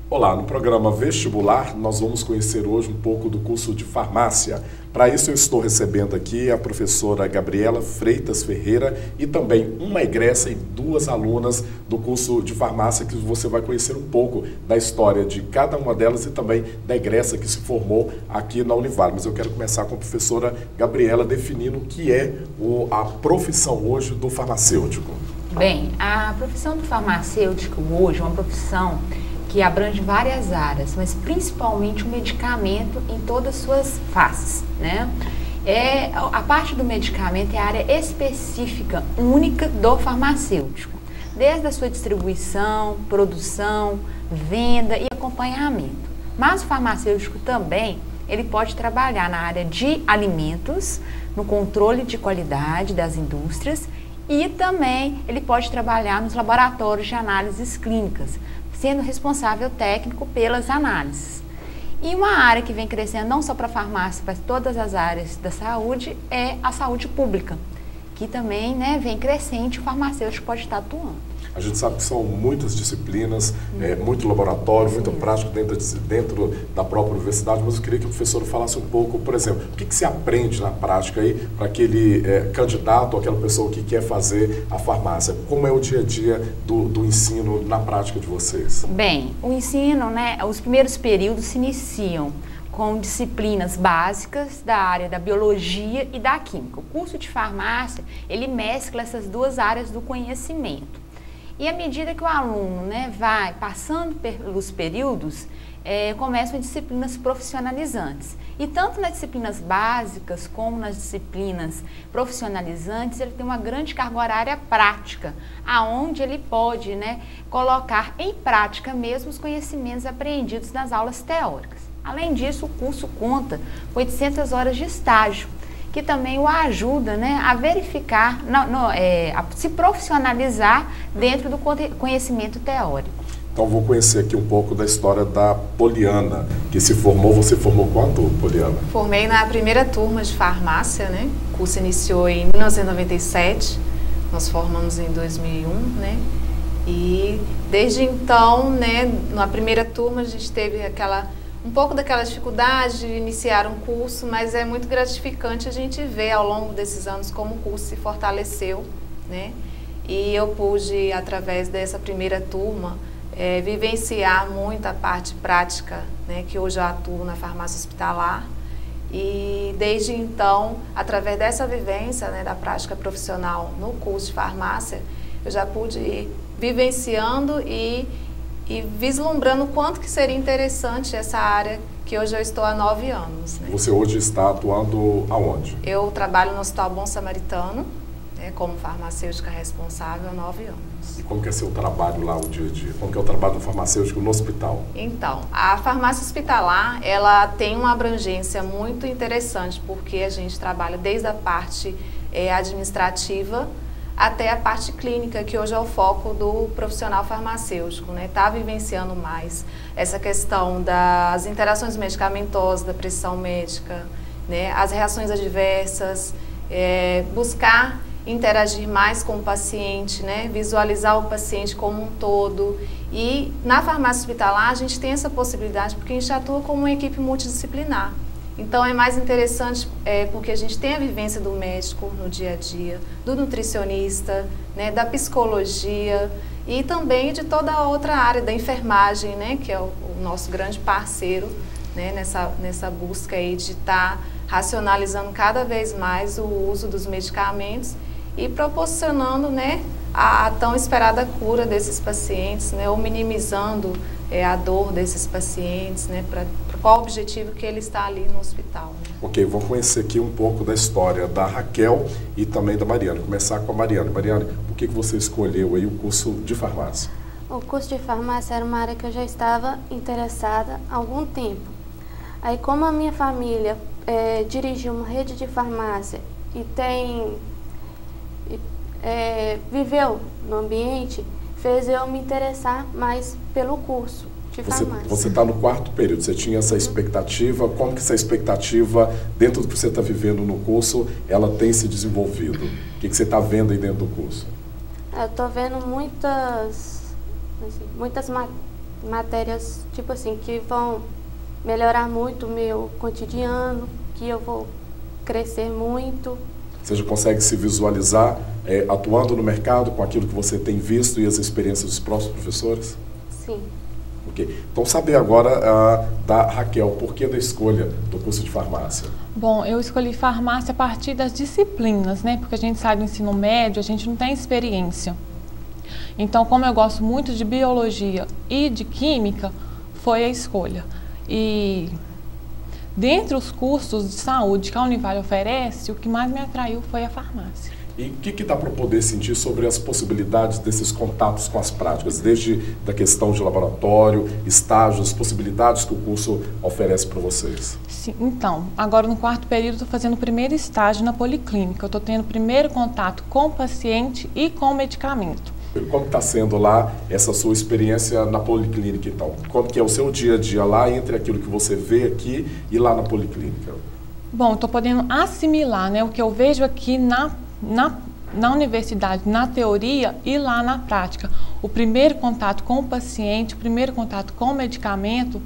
Olá, no programa Vestibular nós vamos conhecer hoje um pouco do curso de farmácia. Para isso eu estou recebendo aqui a professora Gabriela Freitas Ferreira e também uma egressa e duas alunas do curso de farmácia que você vai conhecer um pouco da história de cada uma delas e também da egressa que se formou aqui na Univale. Mas eu quero começar com a professora Gabriela definindo o que é a profissão hoje do farmacêutico. Bem, a profissão do farmacêutico hoje é uma profissão que abrange várias áreas, mas principalmente o medicamento em todas as suas faces, né? A parte do medicamento é a área específica, única do farmacêutico, desde a sua distribuição, produção, venda e acompanhamento. Mas o farmacêutico também, ele pode trabalhar na área de alimentos, no controle de qualidade das indústrias e também ele pode trabalhar nos laboratórios de análises clínicas, sendo responsável técnico pelas análises. E uma área que vem crescendo não só para a farmácia, mas todas as áreas da saúde, é a saúde pública, que também, né, vem crescente, o farmacêutico pode estar atuando. A gente sabe que são muitas disciplinas, muito laboratório, muita prática dentro da própria universidade, mas eu queria que o professor falasse um pouco, por exemplo, o que se aprende na prática aí para aquele candidato ou aquela pessoa que quer fazer a farmácia? Como é o dia a dia do ensino na prática de vocês? Bem, o ensino, né, os primeiros períodos se iniciam com disciplinas básicas da área da biologia e da química. O curso de farmácia, ele mescla essas duas áreas do conhecimento. E à medida que o aluno, né, vai passando pelos períodos, começam disciplinas profissionalizantes. E tanto nas disciplinas básicas como nas disciplinas profissionalizantes, ele tem uma grande carga horária prática, aonde ele pode, né, colocar em prática mesmo os conhecimentos aprendidos nas aulas teóricas. Além disso, o curso conta com 800 horas de estágio, que também o ajuda, né, a verificar, a se profissionalizar dentro do conhecimento teórico. Então vou conhecer aqui um pouco da história da Poliana, que se formou. Você formou quando, Poliana? Formei na primeira turma de farmácia, né? O curso iniciou em 1997, nós formamos em 2001, né? E desde então, né, na primeira turma a gente teve um pouco daquela dificuldade de iniciar um curso, mas é muito gratificante a gente ver ao longo desses anos como o curso se fortaleceu, né? E eu pude, através dessa primeira turma, vivenciar muito a parte prática, né, que hoje eu atuo na farmácia hospitalar. E desde então, através dessa vivência, né, da prática profissional no curso de farmácia, eu já pude ir vivenciando e vislumbrando o quanto que seria interessante essa área que hoje eu estou há 9 anos. Né? Você hoje está atuando aonde? Eu trabalho no Hospital Bom Samaritano, né, como farmacêutica responsável há 9 anos. E como que é seu trabalho lá, o dia a dia? Como que é o trabalho do farmacêutico no hospital? Então, a farmácia hospitalar, ela tem uma abrangência muito interessante, porque a gente trabalha desde a parte administrativa até a parte clínica, que hoje é o foco do profissional farmacêutico, né? Tá vivenciando mais essa questão das interações medicamentosas, da prescrição médica, né? As reações adversas, buscar interagir mais com o paciente, né? Visualizar o paciente como um todo. E na farmácia hospitalar a gente tem essa possibilidade porque a gente atua como uma equipe multidisciplinar. Então é mais interessante porque a gente tem a vivência do médico no dia a dia, do nutricionista, né, da psicologia e também de toda a outra área da enfermagem, né, que é o nosso grande parceiro, né, nessa busca aí de estar racionalizando cada vez mais o uso dos medicamentos e proporcionando, né, a tão esperada cura desses pacientes, né, ou minimizando a dor desses pacientes, né, para qual o objetivo que ele está ali no hospital. Né? Ok, vamos conhecer aqui um pouco da história da Raquel e também da Mariana. Começar com a Mariana. Mariana, por que você escolheu aí o curso de farmácia? O curso de farmácia era uma área que eu já estava interessada há algum tempo. Aí, como a minha família dirigiu uma rede de farmácia e viveu no ambiente, fez eu me interessar mais pelo curso de farmácia. Você está no 4º período, você tinha essa expectativa, como que essa expectativa, dentro do que você está vivendo no curso, ela tem se desenvolvido? O que você está vendo aí dentro do curso? Eu estou vendo muitas matérias, tipo assim, que vão melhorar muito o meu cotidiano, que eu vou crescer muito. Você já consegue se visualizar atuando no mercado com aquilo que você tem visto e as experiências dos próprios professores? Sim. Ok. Então, saber agora da Raquel, por que da escolha do curso de farmácia? Bom, eu escolhi farmácia a partir das disciplinas, né? Porque a gente sai do ensino médio, a gente não tem experiência. Então, como eu gosto muito de biologia e de química, foi a escolha. E dentre os cursos de saúde que a Univale oferece, o que mais me atraiu foi a farmácia. E o que dá para poder sentir sobre as possibilidades desses contatos com as práticas, desde da questão de laboratório, estágios, possibilidades que o curso oferece para vocês? Sim, então, agora no quarto período estou fazendo o primeiro estágio na policlínica. Eu estou tendo o primeiro contato com o paciente e com o medicamento. Como está sendo lá essa sua experiência na policlínica, então? Como que é o seu dia a dia lá, entre aquilo que você vê aqui e lá na policlínica? Bom, estou podendo assimilar, né, o que eu vejo aqui na universidade, na teoria e lá na prática. O primeiro contato com o paciente, o primeiro contato com o medicamento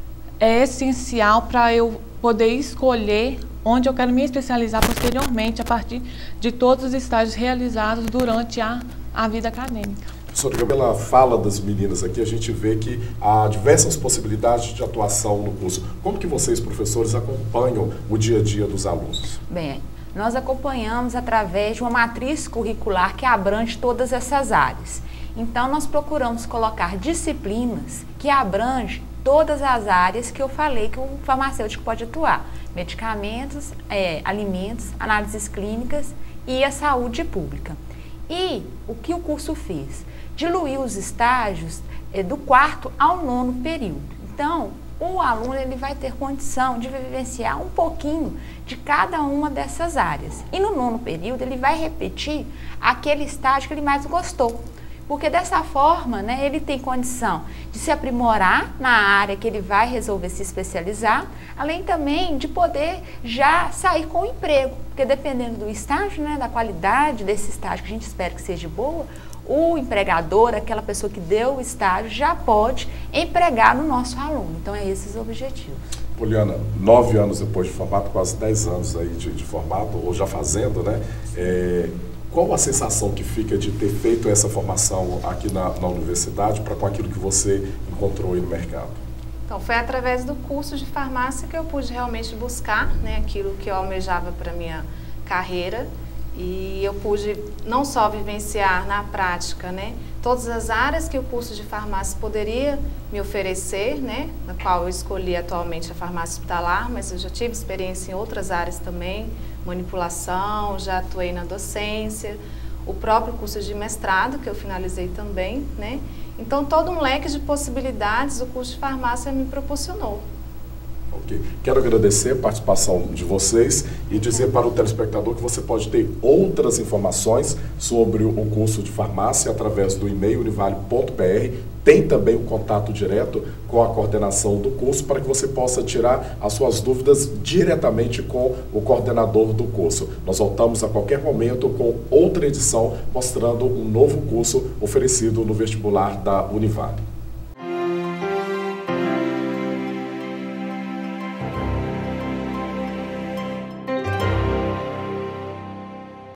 é essencial para eu poder escolher onde eu quero me especializar posteriormente a partir de todos os estágios realizados durante a vida acadêmica. Professora, pela fala das meninas aqui, a gente vê que há diversas possibilidades de atuação no curso. Como que vocês, professores, acompanham o dia a dia dos alunos? Bem, nós acompanhamos através de uma matriz curricular que abrange todas essas áreas. Então, nós procuramos colocar disciplinas que abrangem todas as áreas que eu falei que o farmacêutico pode atuar. Medicamentos, alimentos, análises clínicas e a saúde pública. E o que o curso fez? Diluiu os estágios do quarto ao nono período. Então, o aluno ele vai ter condição de vivenciar um pouquinho de cada uma dessas áreas. E no nono período ele vai repetir aquele estágio que ele mais gostou. Porque dessa forma, né, ele tem condição de se aprimorar na área que ele vai resolver se especializar, além também de poder já sair com o emprego. Porque dependendo do estágio, né, da qualidade desse estágio, que a gente espera que seja boa, o empregador, aquela pessoa que deu o estágio, já pode empregar no nosso aluno. Então, é esses os objetivos. Poliana, 9 anos depois de formato, quase 10 anos aí de formato, ou já fazendo, né? Qual a sensação que fica de ter feito essa formação aqui na universidade para com aquilo que você encontrou aí no mercado? Então, foi através do curso de farmácia que eu pude realmente buscar, né, aquilo que eu almejava para a minha carreira. E eu pude não só vivenciar na prática, né, todas as áreas que o curso de farmácia poderia me oferecer, né, na qual eu escolhi atualmente a farmácia hospitalar, mas eu já tive experiência em outras áreas também, manipulação, já atuei na docência, o próprio curso de mestrado que eu finalizei também, né. Então, todo um leque de possibilidades o curso de farmácia me proporcionou. Ok. Quero agradecer a participação de vocês e dizer para o telespectador que você pode ter outras informações sobre o curso de farmácia através do e-mail univale.br. Tem também o contato direto com a coordenação do curso para que você possa tirar as suas dúvidas diretamente com o coordenador do curso. Nós voltamos a qualquer momento com outra edição mostrando um novo curso oferecido no vestibular da Univale.